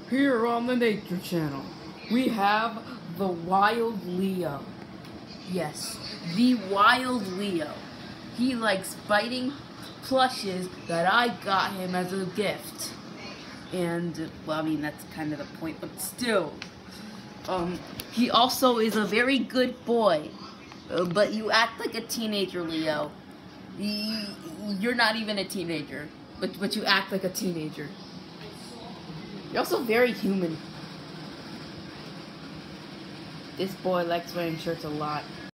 Here on the Nature Channel, we have the Wild Leo. Yes, the Wild Leo. He likes biting plushes that I got him as a gift. And, well, I mean, that's kind of the point, but still. He also is a very good boy. But you act like a teenager, Leo. You're not even a teenager, but you act like a teenager. You're also very human. This boy likes wearing shirts a lot.